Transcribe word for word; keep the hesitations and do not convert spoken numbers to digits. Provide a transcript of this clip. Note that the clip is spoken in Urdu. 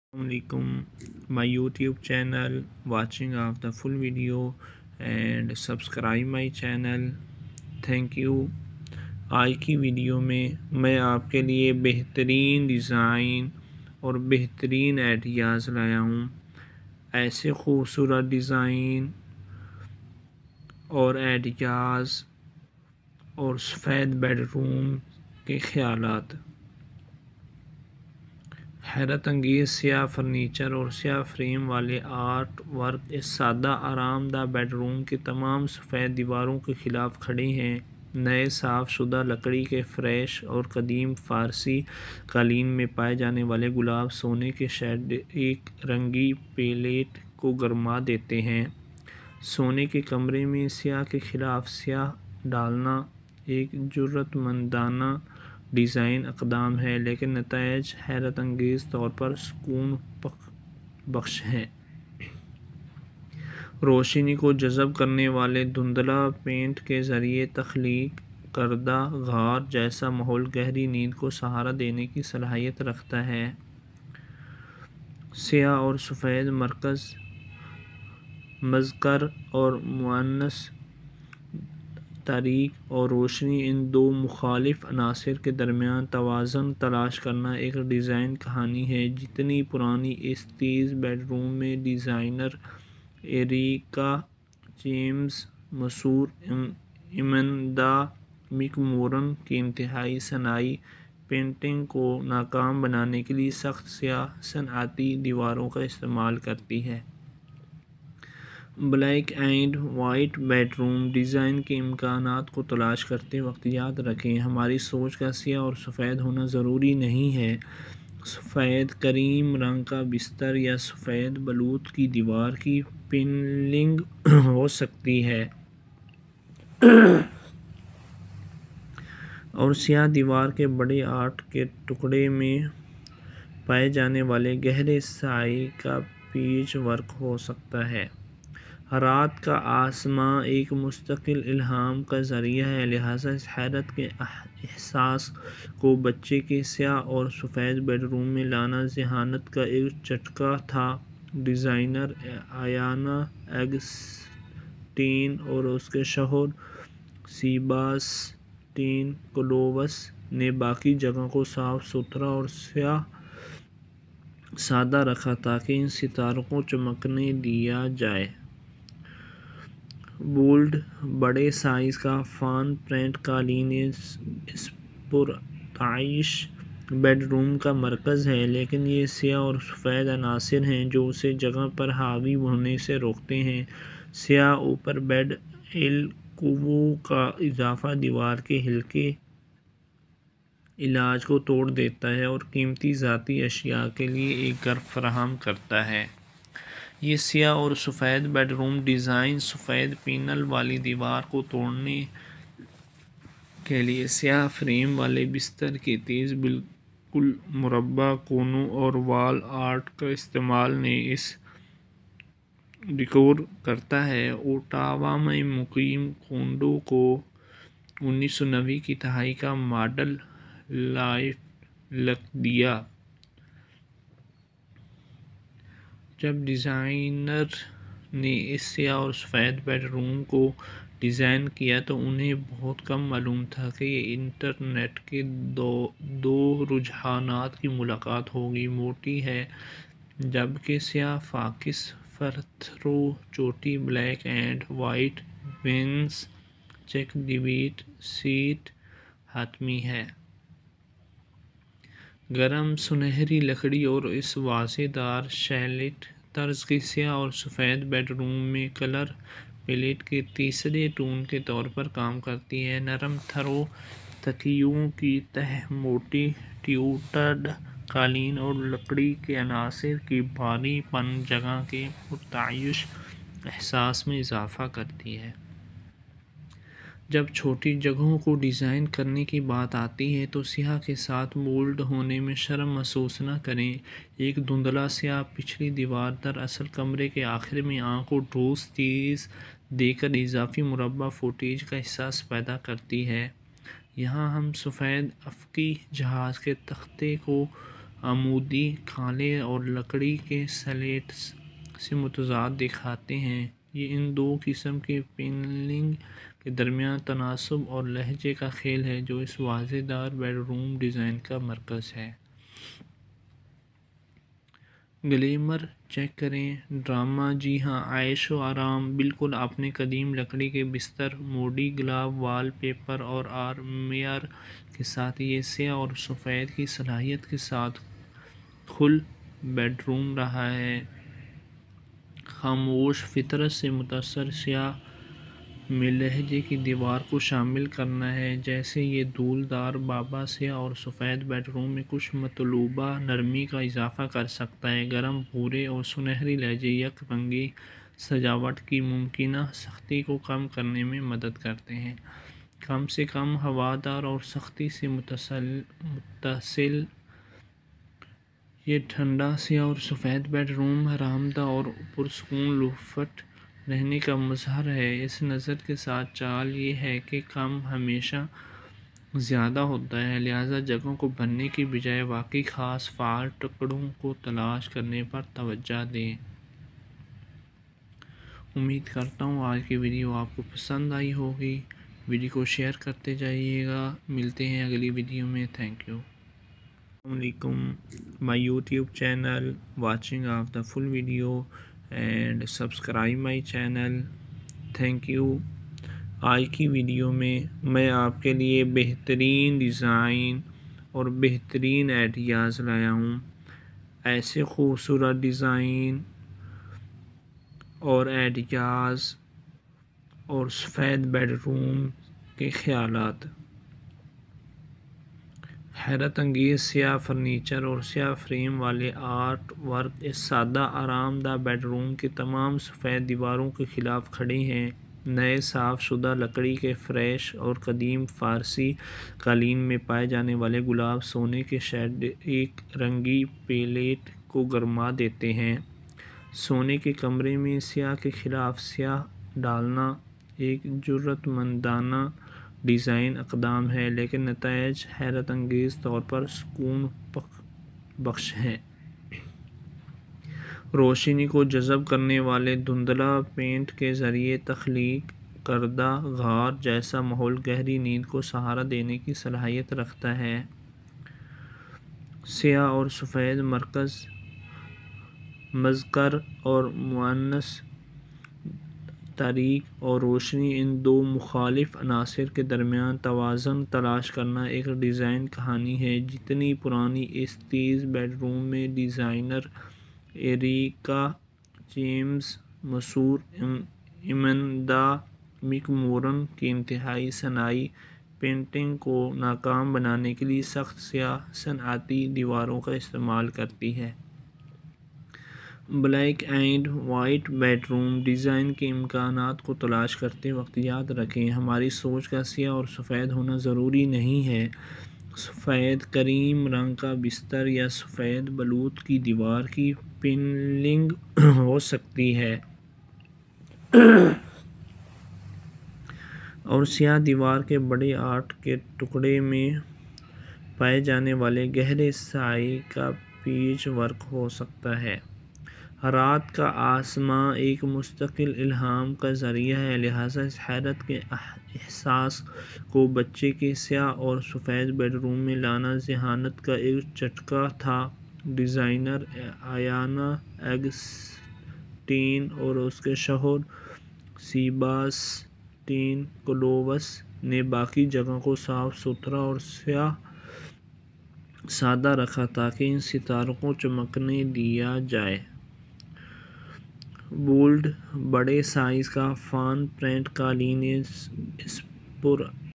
Assalamualaikum, my YouTube channel, watching of the full video and subscribe my channel. Thank you. آج کی ویڈیو میں میں آپ کے لیے بہترین ڈیزائن اور بہترین آئیڈیاز لایا ہوں. ایسے خوبصورت ڈیزائن اور آئیڈیاز اور سفید بیڈ روم کے خیالات. حیرت انگیز سیاہ فرنیچر اور سیاہ فریم والے آرٹ ورک اس سادہ آرام دہ بیڈ روم کے تمام سفید دیواروں کے خلاف کھڑے ہیں. نئے صاف شدہ لکڑی کے فریش اور قدیم فارسی قالین میں پائے جانے والے گلاب سونے کے شیڈ ایک رنگی پیلیٹ کو گرما دیتے ہیں. سونے کے کمرے میں سیاہ کے خلاف سیاہ ڈالنا ایک جرأت مندانہ ڈیزائن اقدام ہے، لیکن نتائج حیرت انگیز طور پر سکون بخش ہیں. روشنی کو جذب کرنے والے دھندلا پینٹ کے ذریعے تخلیق کردہ غار جیسا ماحول گہری نیند کو سہارا دینے کی صلاحیت رکھتا ہے. سیاہ اور سفید مرکز مذکر اور مؤنث تاریک اور روشنی، ان دو مخالف عناصر کے درمیان توازن تلاش کرنا ایک ڈیزائن کہانی ہے. جتنی پرانی اس تیز بیڈ روم میں ڈیزائنر ایریکا جیمز مشہور ایمندا مکمورن کی انتہائی صناعی پینٹنگ کو ناکام بنانے کے لیے سخت سیاہ صنعتی دیواروں کا استعمال کرتی ہے. Black and white bedroom design کے امکانات کو تلاش کرتے وقت یاد رکھیں، ہماری سوچ کا سیاہ اور سفید ہونا ضروری نہیں ہے. سفید کریم رنگ کا بستر یا سفید بلوط کی دیوار کی پینلنگ ہو سکتی ہے اور سیاہ دیوار کے بڑے آرٹ کے ٹکڑے میں پائے جانے والے گہرے سائے کا پیچ ورک ہو سکتا ہے. رات کا آسمان ایک مستقل الہام کا ذریعہ ہے، لہٰذا اس حیرت کے احساس کو بچے کے سیاہ اور سفید بیڈ روم میں لانا ذہانت کا ایک جھٹکا تھا. ڈیزائنر آیانا اگسٹین اور اس کے شوہر سیباسٹین کلووس نے باقی جگہ کو صاف ستھرا اور سیاہ سادہ رکھا تاکہ ان ستاروں کو چمکنے دیا جائے. بولڈ بڑے سائز کا فان پرنٹ قالین اس پرتعیش بیڈ روم کا مرکز ہے، لیکن یہ سیاہ اور سفید عناصر ہیں جو اسے جگہ پر حاوی ہونے سے روکتے ہیں. سیاہ اوپر بیڈ الکوو کا اضافہ دیوار کے ہلکے علاج کو توڑ دیتا ہے اور قیمتی ذاتی اشیاء کے لیے ایک گھر فراہم کرتا ہے. یہ سیاہ اور سفید بیڈ روم ڈیزائن سفید پینل والی دیوار کو توڑنے کے لیے سیاہ فریم والے بستر کے تیز بالکل مربع کونوں اور وال آرٹ کا استعمال نے اس ڈیکور کرتا ہے. اوٹاوا میں مقیم کونڈو کو انیس سو نوے کی دہائی کا ماڈل لائف لک دیا. جب ڈیزائنر نے اس سیاہ اور سفید بیڈ روم کو ڈیزائن کیا تو انہیں بہت کم معلوم تھا کہ یہ انٹرنیٹ کے دو دو رجحانات کی ملاقات ہوگی. موٹی ہے جبکہ سیاہ فاکس فرتھرو چوٹی، بلیک اینڈ وائٹ وینس، چیک ڈیویڈ سیٹ حتمی ہے. گرم سنہری لکڑی اور اس واضح دار شیلٹ طرز کی سیاہ اور سفید بیڈ روم میں کلر پیلیٹ کے تیسرے ٹون کے طور پر کام کرتی ہے. نرم تھرو تکیوں کی تہہ، موٹی ٹیوٹرڈ قالین اور لکڑی کے عناصر کی بھاری پن جگہ کے پرتعیش احساس میں اضافہ کرتی ہے. جب چھوٹی جگہوں کو ڈیزائن کرنے کی بات آتی ہے تو سیاہ کے ساتھ بولڈ ہونے میں شرم محسوس نہ کریں. ایک دھندلا سیاہ پچھلی دیوار دراصل کمرے کے آخر میں آنکھ کو ٹھوس چیز دے کر اضافی مربع فوٹیج کا احساس پیدا کرتی ہے. یہاں ہم سفید افقی جہاز کے تختے کو عمودی کھالے اور لکڑی کے سلیٹس سے متضاد دکھاتے ہیں۔ یہ ان دو قسم کے پینلنگ کے درمیان تناسب اور لہجے کا کھیل ہے جو اس واضح دار بیڈ روم ڈیزائن کا مرکز ہے۔ گلیمر چیک کریں، ڈرامہ، جی ہاں، عیش و آرام، بالکل اپنے قدیم لکڑی کے بستر، موڈی گلاب وال پیپر اور آرمیر کے ساتھ یہ سیاہ اور سفید کی صلاحیت کے ساتھ کھل بیڈ روم رہا ہے۔ خاموش، فطرت سے متاثر سیاہ میں لہجے کی دیوار کو شامل کرنا ہے۔ جیسے یہ دھول دار بابا سیاہ اور سفید بیڈ روم میں کچھ مطلوبہ نرمی کا اضافہ کر سکتا ہے۔ گرم بھورے اور سنہری لہجے یک رنگی سجاوٹ کی ممکنہ سختی کو کم کرنے میں مدد کرتے ہیں۔ کم سے کم ہوادار اور سختی سے متصل یہ ٹھنڈا سیاہ اور سفید بیڈ روم آرام دہ اور پرسکون لفٹ رہنے کا مظہر ہے۔ اس نظر کے ساتھ چال یہ ہے کہ کم ہمیشہ زیادہ ہوتا ہے، لہذا جگہوں کو بھرنے کی بجائے واقعی خاص فعال ٹکڑوں کو تلاش کرنے پر توجہ دیں۔ امید کرتا ہوں آج کی ویڈیو آپ کو پسند آئی ہوگی۔ ویڈیو کو شیئر کرتے جائیے گا۔ ملتے ہیں اگلی ویڈیو میں۔ Thank you. السلام علیکم، my YouTube channel, watching of the full video and subscribe my channel, thank you. آج کی ویڈیو میں میں آپ کے لیے بہترین ڈیزائن اور بہترین آئیڈیاز لایا ہوں۔ ایسے خوبصورت ڈیزائن اور آئیڈیاز اور سفید بیڈ روم کے خیالات، حیرت انگیز سیاہ فرنیچر اور سیاہ فریم والے آرٹ ورک اس سادہ آرام دہ بیڈ روم کے تمام سفید دیواروں کے خلاف کھڑے ہیں۔ نئے صاف شدہ لکڑی کے فریش اور قدیم فارسی قالین میں پائے جانے والے گلاب سونے کے شیڈ ایک رنگی پیلیٹ کو گرما دیتے ہیں۔ سونے کے کمرے میں سیاہ کے خلاف سیاہ ڈالنا ایک جرأت مندانہ ڈیزائن اقدام ہے، لیکن نتائج حیرت انگیز طور پر سکون بخش ہیں۔ روشنی کو جذب کرنے والے دھندلا پینٹ کے ذریعے تخلیق کردہ غار جیسا ماحول گہری نیند کو سہارا دینے کی صلاحیت رکھتا ہے۔ سیاہ اور سفید مرکز مذکر اور مؤنث تاریک اور روشنی، ان دو مخالف عناصر کے درمیان توازن تلاش کرنا ایک ڈیزائن کہانی ہے۔ جتنی پرانی اس تیز بیڈ روم میں ڈیزائنر ایریکا جیمز، مشہور ایمندا مک مورن کی انتہائی صناعی پینٹنگ کو ناکام بنانے کے لیے سخت سیاہ صنعتی دیواروں کا استعمال کرتی ہے۔ Black and white bedroom design کے امکانات کو تلاش کرتے وقت یاد رکھیں، ہماری سوچ کا سیاہ اور سفید ہونا ضروری نہیں ہے۔ سفید کریم رنگ کا بستر یا سفید بلوط کی دیوار کی پینلنگ ہو سکتی ہے اور سیاہ دیوار کے بڑے آرٹ کے ٹکڑے میں پائے جانے والے گہرے سائے کا پیچ ورک ہو سکتا ہے۔ رات کا آسمان ایک مستقل الہام کا ذریعہ ہے، لہذا اس حیرت کے احساس کو بچے کے سیاہ اور سفید بیڈ روم میں لانا ذہانت کا ایک جھٹکا تھا۔ ڈیزائنر ایانا اگسٹین اور اس کے شوہر سیباسٹین کلووس نے باقی جگہ کو صاف ستھرا اور سادہ رکھا تاکہ ان ستاروں کو چمکنے دیا جائے۔ بولڈ، بڑے سائز کا فان پرنٹ قالین اس پر